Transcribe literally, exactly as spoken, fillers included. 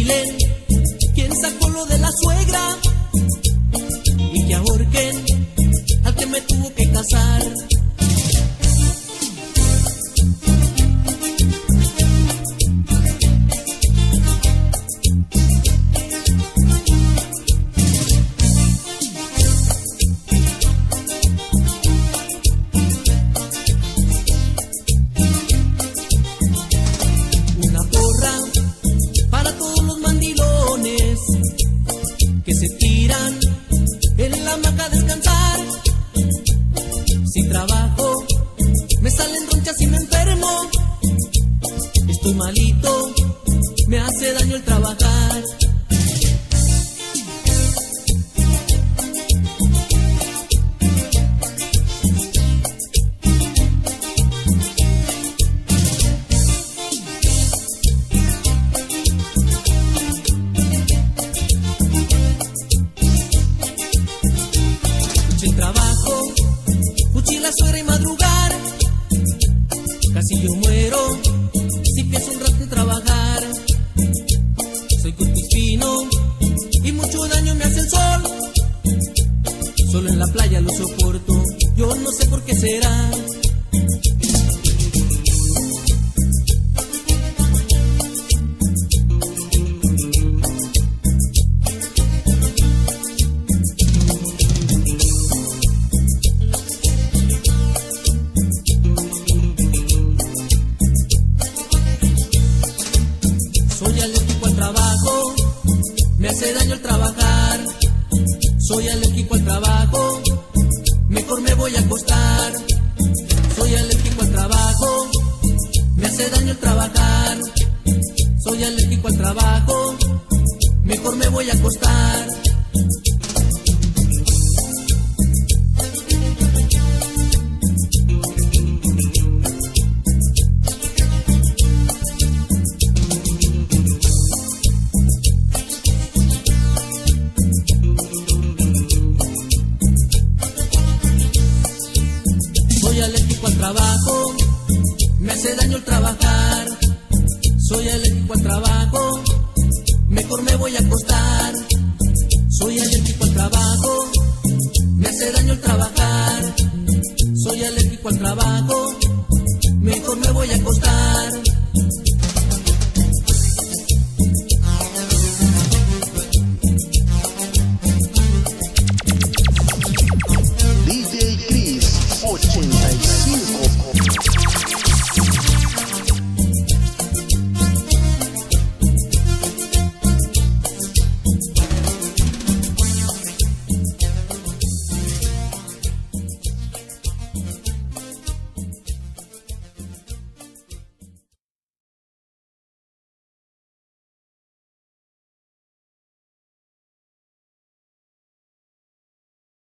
fusilen quien sacó lo de la suegra y que ahorquen al que me tuvo que casar. Una porra para todos los mandilones que se tiran en la hamaca a descansar. Si trabajo, me salen ronchas y me enfermo. Estoy malito, me hace daño el trabajar. El trabajo, fuchila, suegra y madrugar. Casi yo muero si pienso un rato en trabajar. Soy cutis fino y mucho daño me hace el sol. Solo en la playa lo soporto, yo no sé por qué será. Soy alérgico al trabajo, me hace daño el trabajar. Soy alérgico al trabajo, mejor me voy a acostar. Soy alérgico al trabajo, me hace daño el trabajar. Soy alérgico al trabajo, mejor me voy a acostar. Soy alérgico al trabajo, me hace daño el trabajar. Soy alérgico al trabajo, mejor me voy a acostar. Soy alérgico al trabajo, me hace daño el trabajar. Soy alérgico al trabajo, mejor me voy a acostar.